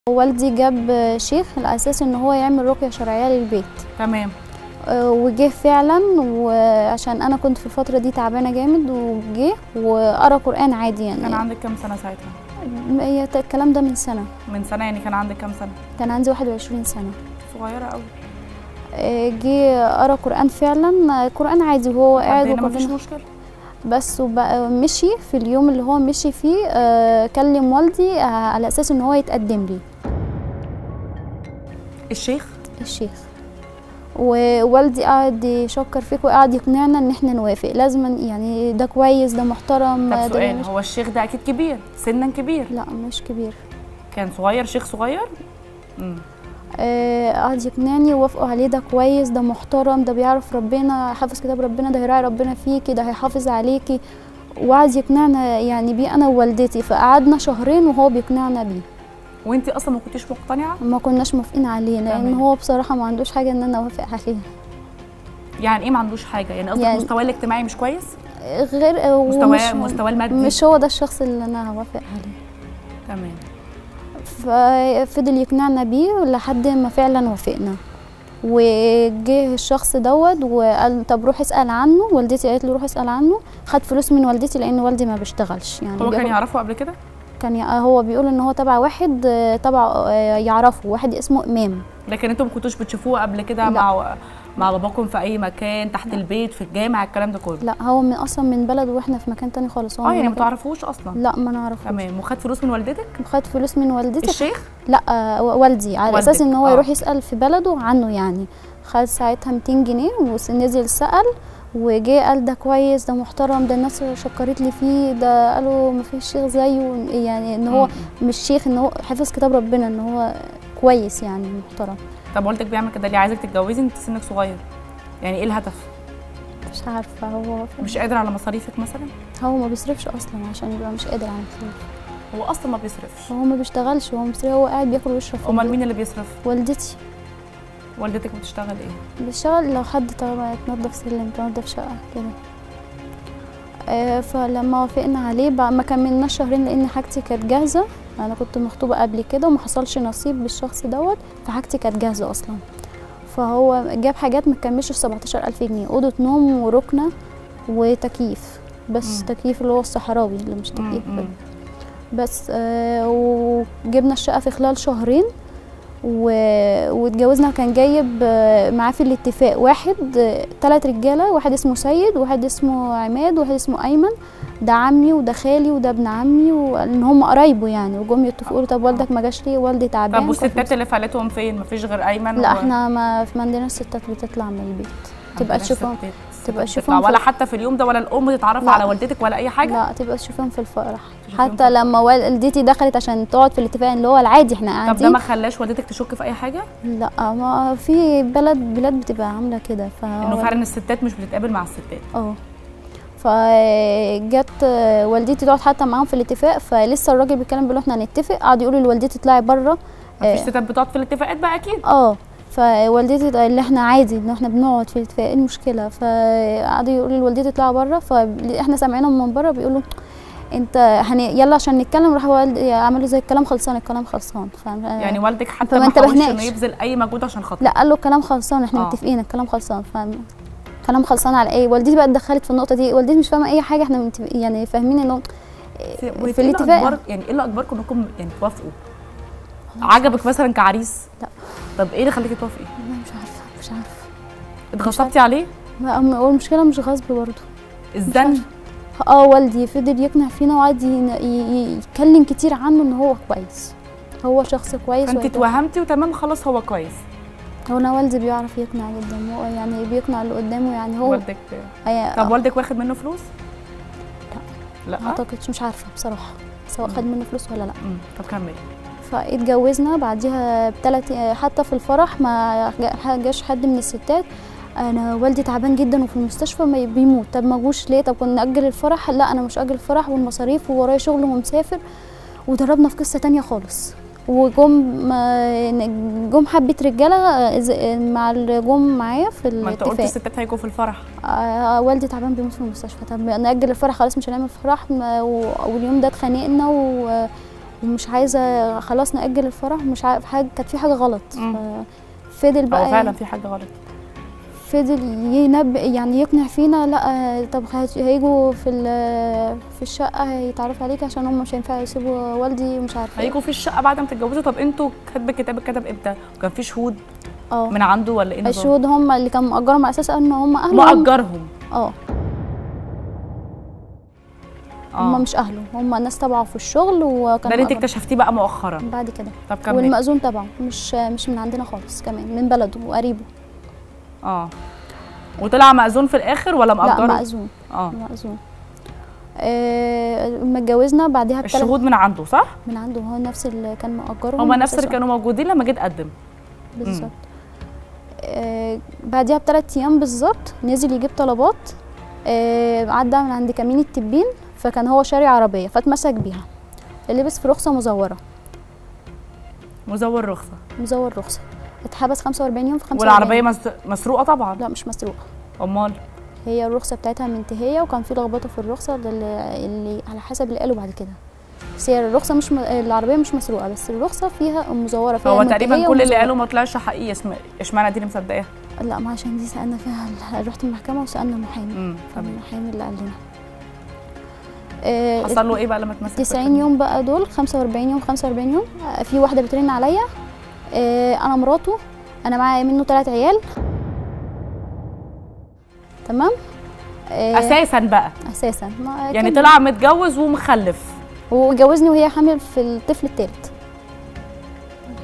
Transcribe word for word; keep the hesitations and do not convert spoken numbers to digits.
والدي جاب شيخ على اساس ان هو يعمل رقية شرعية للبيت. تمام. آه، وجه فعلا، وعشان انا كنت في الفترة دي تعبانة جامد، وجه وقرا قرآن عادي. يعني كان عندك كام سنة ساعتها؟ هي الكلام ده من سنة. من سنة يعني كان عندك كام سنة؟ كان عندي واحد وعشرين سنة. صغيرة قوي. آه، جه قرا قرآن فعلا، قرآن عادي وهو قاعد وكلنا وكلنا مفيش مشكلة. بس. وبقى مشي في اليوم اللي هو مشي فيه، آه، كلم والدي آه، على اساس ان هو يتقدم لي. الشيخ؟ الشيخ. ووالدي قعد يشكر فيك وقعد يقنعنا ان احنا نوافق، لازم يعني ده كويس، ده محترم. طب سؤال، مش... هو الشيخ ده اكيد كبير سنا كبير؟ لا مش كبير. كان صغير، شيخ صغير؟ امم آه، قعد يقنعني ووافقوا عليه، ده كويس، ده محترم، ده بيعرف ربنا، حافظ كتاب ربنا، ده هيراعي ربنا فيكي، ده هيحافظ عليكي. وقعد يقنعنا يعني بيه انا ووالدتي، فقعدنا شهرين وهو بيقنعنا بيه. وانتي اصلا ما كنتيش مقتنعه؟ ما كناش موافقين عليه، لان تمام. هو بصراحه ما عندوش حاجه ان انا اوافق عليه. يعني ايه ما عندوش حاجه؟ يعني قصدك يعني مستواه الاجتماعي مش كويس؟ غير مستواه مستواه المادي مش هو ده الشخص اللي انا هوافق عليه. تمام. ففضل يقنعنا بيه لحد ما فعلا وافقنا. وجه الشخص دوت وقال طب روح اسال عنه. والدتي قالت له روح اسال عنه. خد فلوس من والدتي لان والدي ما بيشتغلش. يعني هو كان يعرفه قبل كده؟ كان ي... هو بيقول ان هو تبع واحد، تبع يعرفه، واحد اسمه امام. لكن انتوا ما كنتوش بتشوفوه قبل كده مع مع باباكم في اي مكان، تحت لا. البيت، في الجامع، الكلام ده كله؟ لا، هو من اصلا من بلد واحنا في مكان تاني خالص. هو اه يعني ما تعرفوش اصلا؟ لا ما نعرفوش. تمام. وخد فلوس من والدتك؟ خد فلوس من والدتي. الشيخ؟ لا آه والدي، على والدك. اساس ان هو آه. يروح يسال في بلده عنه. يعني خد ساعتها ميتين جنيه ونزل سال، وجه قال ده كويس، ده محترم، ده الناس شكرت لي فيه، ده قالوا ما فيش شيخ زيه. يعني ان هو م. مش شيخ، ان هو حافظ كتاب ربنا، ان هو كويس يعني محترم. طب والدك بيعمل كده ليه؟ عايزك تتجوزي انت سنك صغير، يعني ايه الهدف؟ مش عارفه. هو مش قادر على مصاريفك مثلا؟ هو ما بيصرفش اصلا عشان يبقى مش قادر على مصاريفه. هو اصلا ما بيصرفش؟ هو ما بيشتغلش، هو مصري، هو قاعد بياكل ويشرب. امال مين اللي بيصرف؟ والدتي. والدتك بتشتغل ايه؟ بتشتغل لو حد طبعا تنظف سلم، تنظف شقه كده. آه فلما وافقنا عليه ما كملناش شهرين لان حاجتي كانت جاهزه. انا كنت مخطوبه قبل كده وما حصلش نصيب بالشخص دوت، فحاجتي كانت جاهزه اصلا. فهو جاب حاجات ما تكملش سبعتاشر ألف جنيه، اوضه نوم وركنه وتكييف بس. مم. تكييف اللي هو الصحراوي اللي مش تكييف كده بس. آه وجبنا الشقه في خلال شهرين و... واتجوزنا. كان جايب معاه في الاتفاق واحد، ثلاث رجاله، واحد اسمه سيد، واحد اسمه عماد، واحد اسمه ايمن. ده عمي وده خالي وده ابن عمي، وان هم قرايبه يعني. وجم يتفقوا طب والدك ما جاش ليه؟ والدي تعبان. طب والستات اللي فعلتهم فين؟ مفيش غير ايمن؟ لا و... احنا ما ما عندناش ستات بتطلع من البيت تبقى تشوفهم، تبقى تشوفهم ولا حتى في اليوم ده؟ ولا الام تتعرف على والدتك ولا اي حاجه؟ لا، تبقى تشوفهم في الفرح. حتى لما والدتي دخلت عشان تقعد في الاتفاق اللي هو العادي احنا قاعدين. طب ده ما خلاش والدتك تشك في اي حاجه؟ لا، ما في بلد بلاد بتبقى عامله كده. ف انه فعلا الستات مش بتتقابل مع الستات. اه فجت والدتي تقعد حتى معاهم في الاتفاق. فلسه الراجل بيتكلم بيقول احنا هنتفق، قعدوا يقولوا لوالدتي اطلعي بره. مفيش ستات بتقعد في الاتفاقات بقى اكيد. اه فوالدتي اللي احنا عادي ان احنا بنقعد في الاتفاق، ايه المشكله؟ فقعدوا يقولوا لوالدتي اطلعي بره. فاحنا سامعينهم من بره بيقولوا انت هني يلا عشان نتكلم. راح والدي عملوا زي الكلام خلصان، الكلام خلصان. يعني والدك حتى ما حاولش انه يبذل اي مجهود عشان خاطر؟ لا، قال له الكلام خلصان، احنا آه. متفقين الكلام خلصان. فاهم كلام خلصان على ايه؟ والدتي بقى اتدخلت في النقطه دي. والدتي مش فاهمه اي حاجه، احنا يعني فاهمين انه في, في الاتفاق. يعني ايه اللي اجبركم انكم يعني توافقوا؟ عجبك مثلا كعريس؟ لا. طب ايه اللي خليكي توافقي؟ مش عارفه مش عارفه اتغصبتي عليه؟ لا، المشكله مش غصب برضه. الزن؟ اه والدي فضل يقنع فينا وقعد يتكلم كتير عنه ان هو كويس، هو شخص كويس. فانت اتوهمتي وتمام خلاص هو كويس. هو انا والدي بيعرف يقنع جدا، هو يعني بيقنع اللي قدامه. يعني هو والدك أي... طب والدك واخد منه فلوس؟ لا لا ما اعتقدش، مش عارفه بصراحه سواء خد منه فلوس ولا لا. مم. طب كملي. فاتجوزنا بعديها بثلاث، حتى في الفرح ما جاش حد من الستات. انا والدي تعبان جدا وفي المستشفى ما بيموت. طب ما جوش ليه؟ طب كنا ناجل الفرح. لا انا مش اجل الفرح والمصاريف وورايا شغل ومسافر. وضربنا في قصه تانية خالص. وجم جم حبه رجاله مع الجم معايا في الاتفاق. ما انت قلت الستات هيجوا في الفرح. آه والدي تعبان بيموت في المستشفى. طب ناجل الفرح خلاص، مش هنعمل فرح. واليوم ده اتخانقنا و ومش عايزه خلاص ناجل الفرح، مش عارف حاجه، كانت في حاجه غلط. فضل بقى هو فعلا في حاجه غلط. فضل ينبئ يعني يقنع فينا لا طب هيجوا في في الشقه هيتعرفوا عليك عشان هم مش هينفع يسيبوا والدي ومش عارفه هيجوا في الشقه بعد ما تتجوزوا. طب انتوا كاتب الكتاب اتكتب امتى؟ وكان في شهود اه من عنده ولا ايه؟ الشهود هم اللي كانوا مأجرهم على اساس ان هم اهلهم. مأجرهم اه هم مش اهله، هم ناس تبعه في الشغل. وكان ده اللي انت اكتشفتيه بقى مؤخرا بعد كده. طب كمل. والمأذون تبعه مش مش من عندنا خالص، كمان من بلده وقريبه. اه وطلع مأذون في الاخر ولا مأجره؟ لا مأذون. اه مأذون. آه متجوزنا بعدها بثلاث. الشهود من عنده صح؟ من عنده، هو نفس اللي كان مأجرهم. هم نفس اللي كانوا موجودين لما جيت اقدم. بالظبط. آه بعدها بثلاث ايام بالظبط نزل يجيب طلبات. آه عدى من عند كمين التبين، فكان هو شاري عربيه فاتمسك بيها، لبس في رخصه مزوره. مزور رخصه. مزور رخصه. اتحبس خمسة وأربعين يوم في خمسة وأربعين. والعربيه مسروقه طبعا؟ لا مش مسروقه. امال؟ هي الرخصه بتاعتها منتهيه، وكان في لخبطه في الرخصه اللي, اللي على حسب اللي قالوا بعد كده. بس هي الرخصه مش م... العربيه مش مسروقه، بس الرخصه فيها مزوره فيها. هو تقريبا كل اللي قالوا ما طلعش حقيقي. اشمعنى دي اللي مصدقاها؟ لا ما عشان دي سالنا فيها، رحت المحكمه وسالنا محامي. امم المحامي اللي قال لنا. آه حصل له ايه بقى لما اتمسك؟ تسعين يوم بقى دول، خمسة وأربعين يوم خمسة وأربعين يوم. آه في واحده بترن عليا، آه انا مراته، انا معايا منه ثلاث عيال. تمام. آه اساسا بقى اساسا يعني طلع متجوز ومخلف، وجوزني وهي حامل في الطفل الثالث.